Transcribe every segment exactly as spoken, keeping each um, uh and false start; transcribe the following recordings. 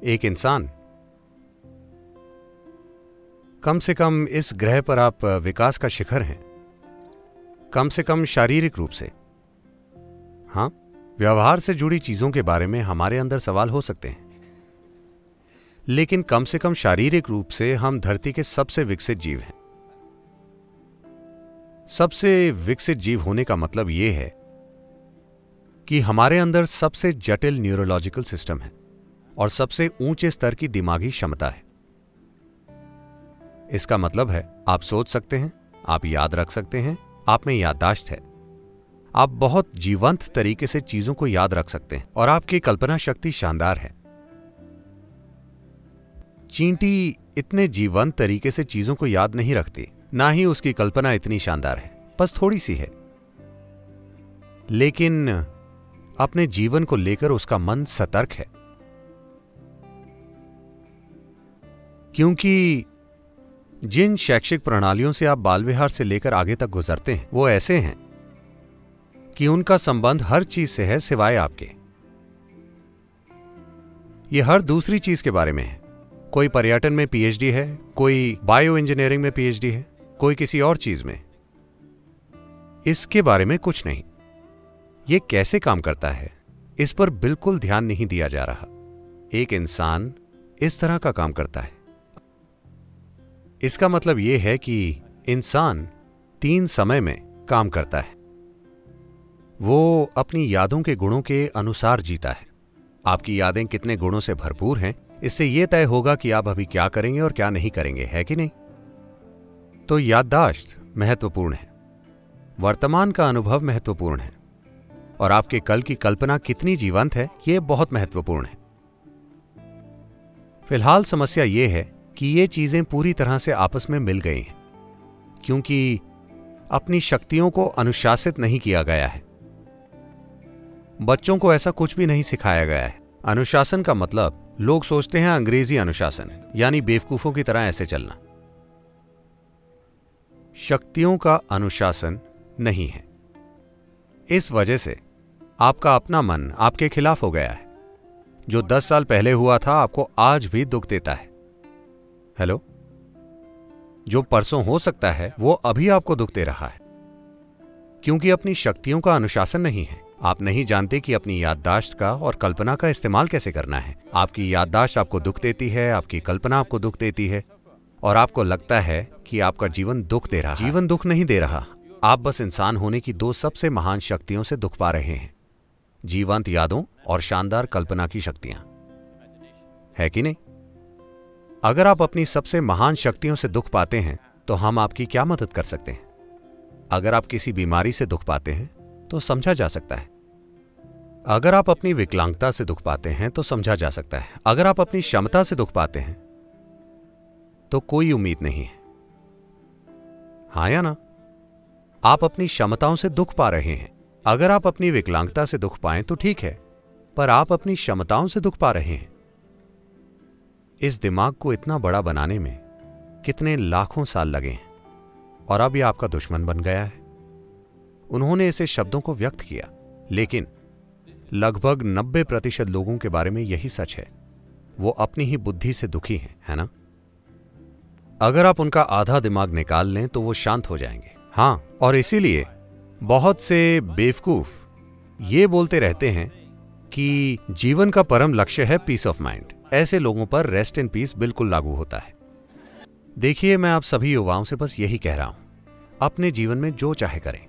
एक इंसान। कम से कम इस ग्रह पर आप विकास का शिखर हैं, कम से कम शारीरिक रूप से। हां, व्यवहार से जुड़ी चीजों के बारे में हमारे अंदर सवाल हो सकते हैं, लेकिन कम से कम शारीरिक रूप से हम धरती के सबसे विकसित जीव हैं। सबसे विकसित जीव होने का मतलब यह है कि हमारे अंदर सबसे जटिल न्यूरोलॉजिकल सिस्टम है और सबसे ऊंचे स्तर की दिमागी क्षमता है। इसका मतलब है आप सोच सकते हैं, आप याद रख सकते हैं, आप में याददाश्त है, आप बहुत जीवंत तरीके से चीजों को याद रख सकते हैं और आपकी कल्पना शक्ति शानदार है। चींटी इतने जीवंत तरीके से चीजों को याद नहीं रखती, ना ही उसकी कल्पना इतनी शानदार है, बस थोड़ी सी है। लेकिन अपने जीवन को लेकर उसका मन सतर्क है, क्योंकि जिन शैक्षिक प्रणालियों से आप बाल विहार से लेकर आगे तक गुजरते हैं वो ऐसे हैं कि उनका संबंध हर चीज से है सिवाय आपके। ये हर दूसरी चीज के बारे में है। कोई पर्यटन में पीएचडी है, कोई बायो इंजीनियरिंग में पीएचडी है, कोई किसी और चीज में। इसके बारे में कुछ नहीं। ये कैसे काम करता है इस पर बिल्कुल ध्यान नहीं दिया जा रहा। एक इंसान इस तरह का काम करता है। इसका मतलब यह है कि इंसान तीन समय में काम करता है। वो अपनी यादों के गुणों के अनुसार जीता है। आपकी यादें कितने गुणों से भरपूर हैं, इससे यह तय होगा कि आप अभी क्या करेंगे और क्या नहीं करेंगे, है कि नहीं? तो याददाश्त महत्वपूर्ण है, वर्तमान का अनुभव महत्वपूर्ण है, और आपके कल की कल्पना कितनी जीवंत है यह बहुत महत्वपूर्ण है। फिलहाल समस्या यह है कि ये चीजें पूरी तरह से आपस में मिल गई हैं, क्योंकि अपनी शक्तियों को अनुशासित नहीं किया गया है। बच्चों को ऐसा कुछ भी नहीं सिखाया गया है। अनुशासन का मतलब लोग सोचते हैं अंग्रेजी अनुशासन, यानी बेवकूफों की तरह ऐसे चलना। शक्तियों का अनुशासन नहीं है। इस वजह से आपका अपना मन आपके खिलाफ हो गया है। जो दस साल पहले हुआ था आपको आज भी दुख देता है। हेलो, जो परसों हो सकता है वो अभी आपको दुख दे रहा है, क्योंकि अपनी शक्तियों का अनुशासन नहीं है। आप नहीं जानते कि अपनी याददाश्त का और कल्पना का इस्तेमाल कैसे करना है। आपकी याददाश्त आपको दुख देती है, आपकी कल्पना आपको दुख देती है, और आपको लगता है कि आपका जीवन दुख दे रहा है। जीवन दुख नहीं दे रहा, आप बस इंसान होने की दो सबसे महान शक्तियों से दुख पा रहे हैं, जीवंत यादों और शानदार कल्पना की शक्तियां, है कि नहीं? अगर आप अपनी सबसे महान शक्तियों से दुख पाते हैं तो हम आपकी क्या मदद कर सकते हैं? अगर आप किसी बीमारी से दुख पाते हैं तो समझा जा सकता है। अगर आप अपनी विकलांगता से दुख पाते हैं तो समझा जा सकता है। अगर आप अपनी क्षमता से दुख पाते हैं तो कोई उम्मीद नहीं है, हां या ना? आप अपनी क्षमताओं से दुख पा रहे हैं। अगर आप अपनी विकलांगता से दुख पाएं तो ठीक है, पर आप अपनी क्षमताओं से दुख पा रहे हैं। इस दिमाग को इतना बड़ा बनाने में कितने लाखों साल लगे हैं, और अब यह आपका दुश्मन बन गया है। उन्होंने इसे शब्दों को व्यक्त किया, लेकिन लगभग नब्बे प्रतिशत लोगों के बारे में यही सच है। वो अपनी ही बुद्धि से दुखी हैं, है ना? अगर आप उनका आधा दिमाग निकाल लें तो वो शांत हो जाएंगे। हां, और इसीलिए बहुत से बेवकूफ ये बोलते रहते हैं कि जीवन का परम लक्ष्य है पीस ऑफ माइंड। ऐसे लोगों पर रेस्ट इन पीस बिल्कुल लागू होता है। देखिए, मैं आप सभी युवाओं से बस यही कह रहा हूं, अपने जीवन में जो चाहे करें,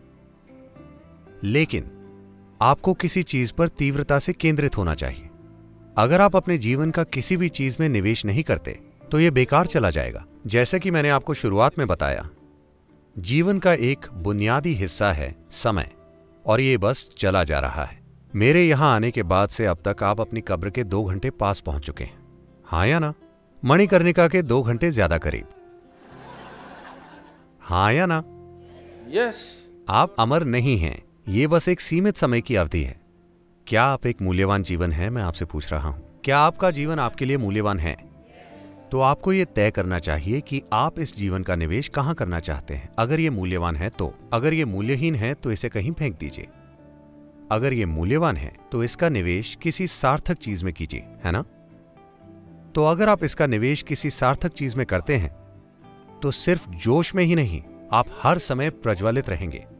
लेकिन आपको किसी चीज पर तीव्रता से केंद्रित होना चाहिए। अगर आप अपने जीवन का किसी भी चीज में निवेश नहीं करते तो यह बेकार चला जाएगा। जैसे कि मैंने आपको शुरुआत में बताया, जीवन का एक बुनियादी हिस्सा है समय, और यह बस चला जा रहा है। मेरे यहां आने के बाद से अब तक आप अपनी कब्र के दो घंटे पास पहुंच चुके हैं, हां या ना? मणिकर्णिका के दो घंटे ज्यादा करीब, हां या ना? यस। आप अमर नहीं हैं, ये बस एक सीमित समय की अवधि है। क्या आप एक मूल्यवान जीवन है? मैं आपसे पूछ रहा हूं, क्या आपका जीवन आपके लिए मूल्यवान है? तो आपको यह तय करना चाहिए कि आप इस जीवन का निवेश कहां करना चाहते हैं। अगर यह मूल्यवान है तो, अगर यह मूल्यहीन है तो इसे कहीं फेंक दीजिए। अगर यह मूल्यवान है तो इसका निवेश किसी सार्थक चीज में कीजिए, है ना? तो अगर आप इसका निवेश किसी सार्थक चीज में करते हैं तो सिर्फ जोश में ही नहीं, आप हर समय प्रज्वलित रहेंगे।